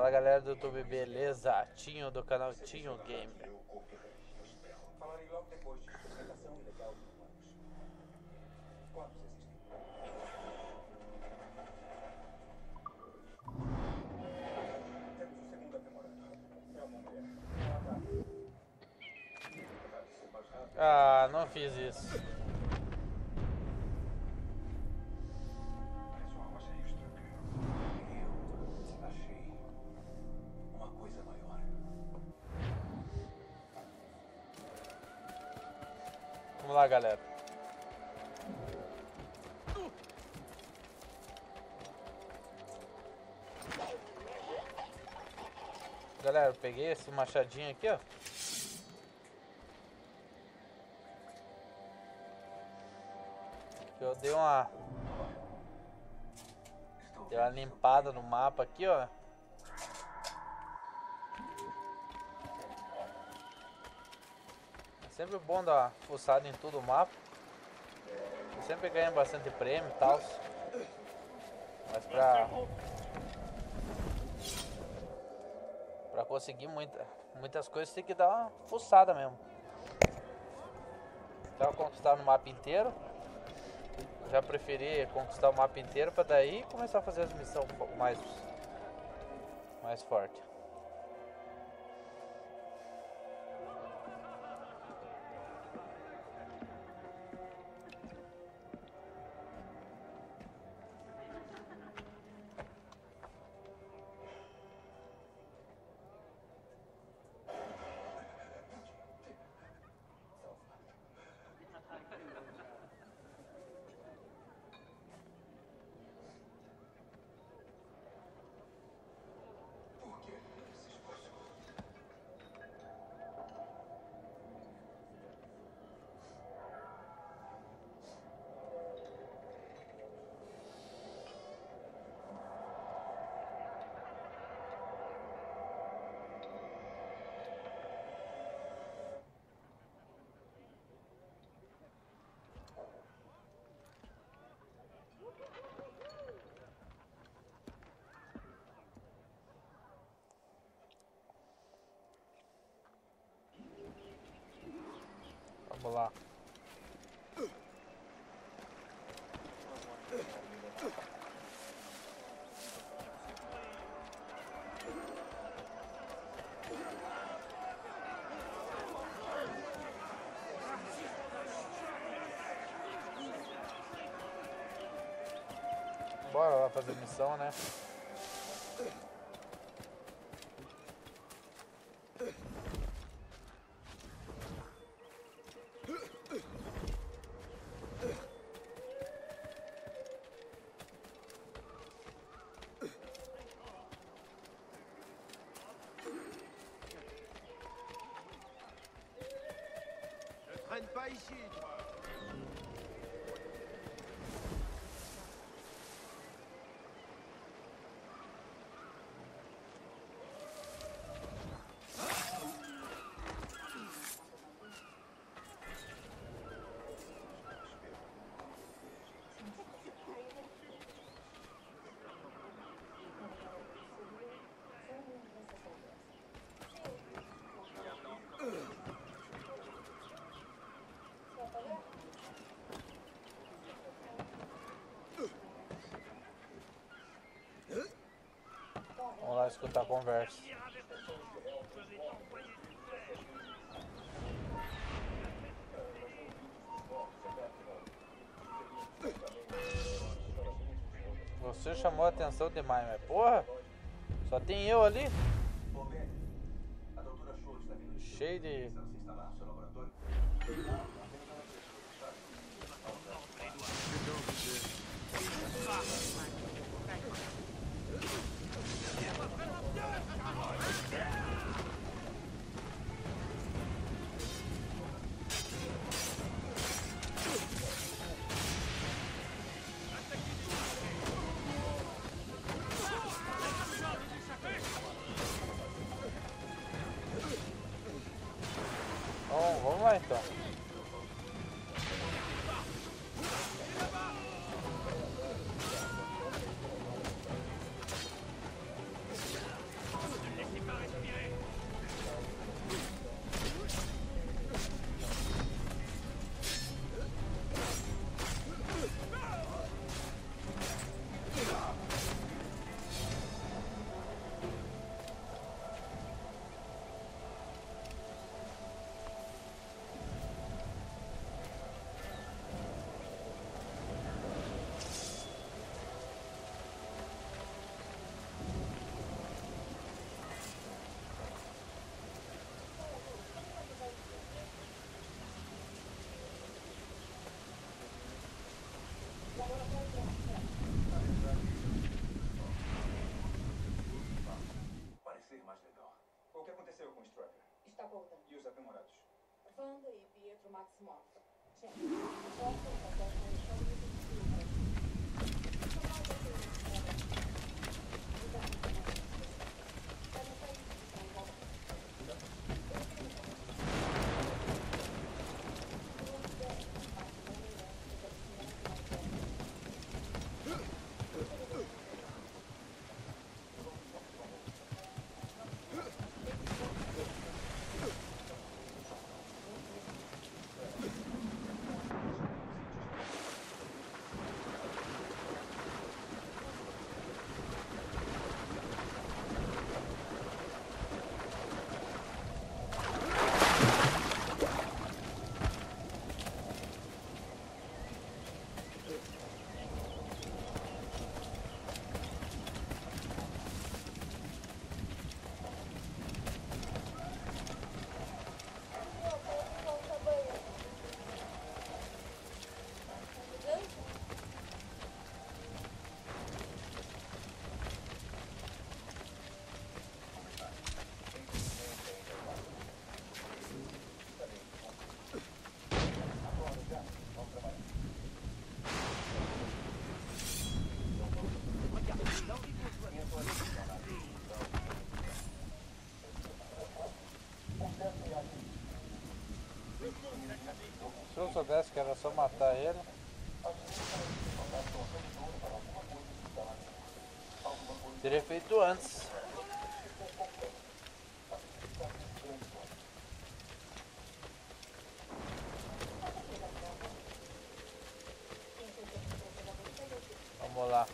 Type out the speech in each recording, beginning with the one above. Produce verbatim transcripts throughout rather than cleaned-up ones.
Fala galera do YouTube, beleza? Tinho do canal Tinho Gamer. Falarei logo depois de sustentação ilegal de humanos. Quantos existem? Temos o segundo aprimorado. É uma mulher. Ah, não fiz isso. Vamos lá, galera. Galera, eu peguei esse machadinho aqui, ó. Eu dei uma Dei uma limpada no mapa aqui, ó. É sempre bom dar uma fuçada em tudo o mapa. Eu sempre ganho bastante prêmio e tal. Mas pra Pra conseguir muita, muitas coisas tem que dar uma fuçada mesmo. Então conquistar no mapa inteiro. Já preferi conquistar o mapa inteiro para daí começar a fazer as missões um pouco mais mais forte. Vamos lá. Bora lá fazer missão, né? Pas ici. Vamos lá escutar a conversa. Você chamou a atenção demais, mas porra, só tem eu ali. Cheio de... Bom, vamos lá então. aconteceu com Striker? Está voltando. E os aprimorados? Wanda e Pietro Maximoff. Gente, posso encontrar com o chão de Se eu soubesse que era só matar ele. Teria feito antes. Vamos lá.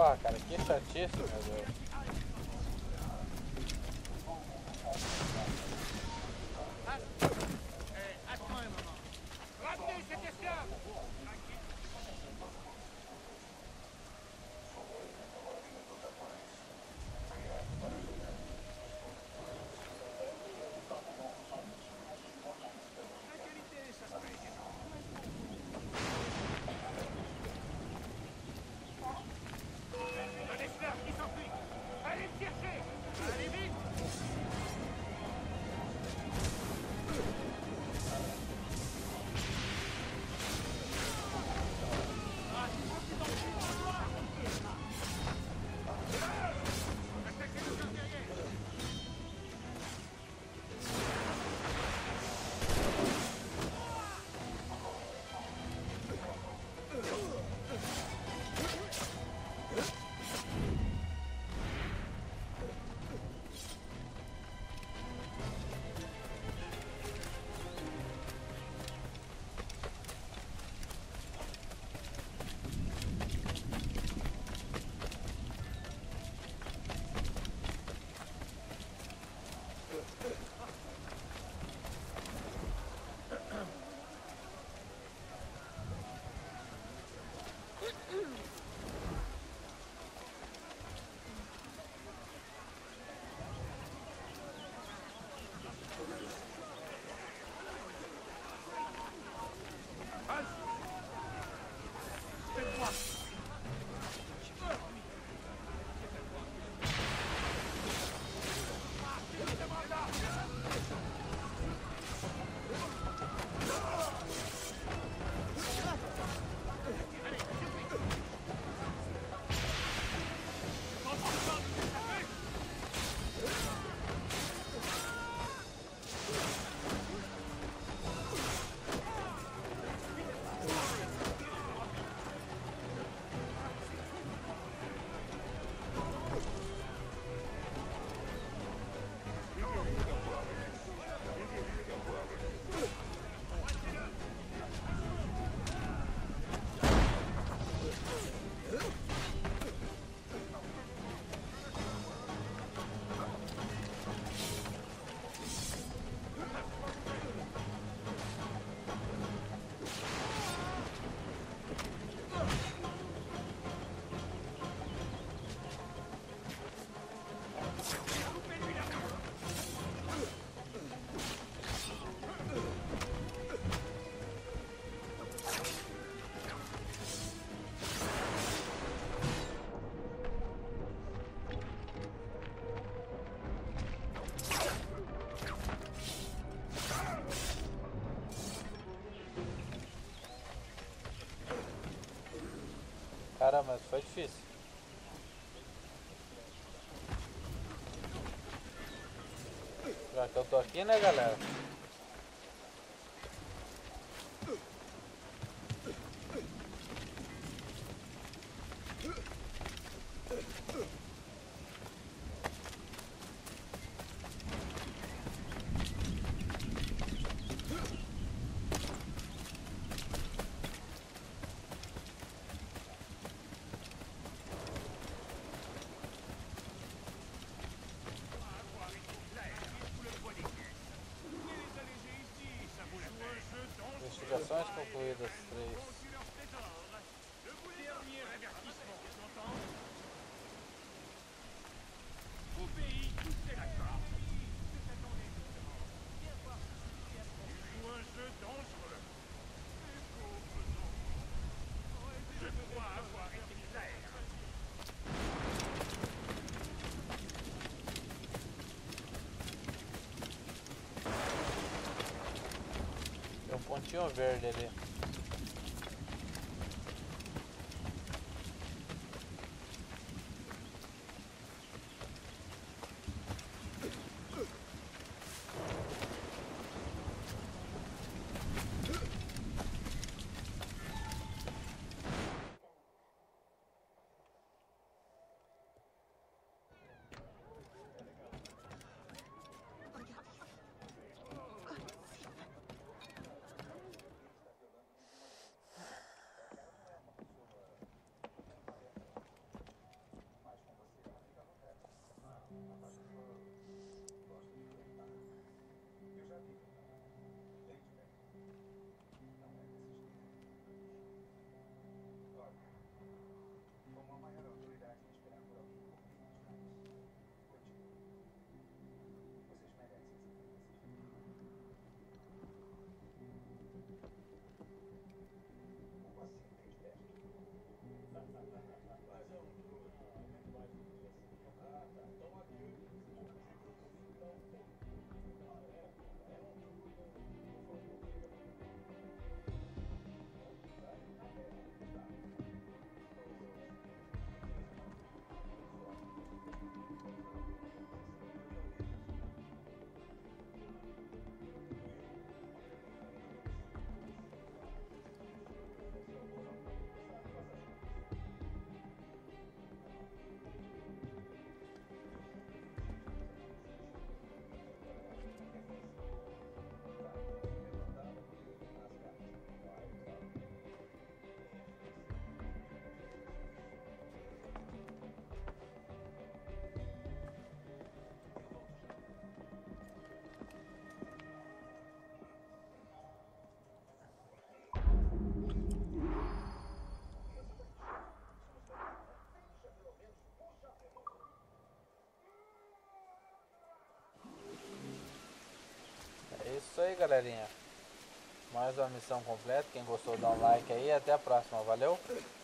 Ah, cara, que chatice, meu Deus. Caramba, mas foi difícil. Já que eu tô aqui, né, galera? Investigações concluídas, três. Tem um pontinho verde ali. aí, galerinha. Mais uma missão completa. Quem gostou, dá um like aí. Até a próxima. Valeu?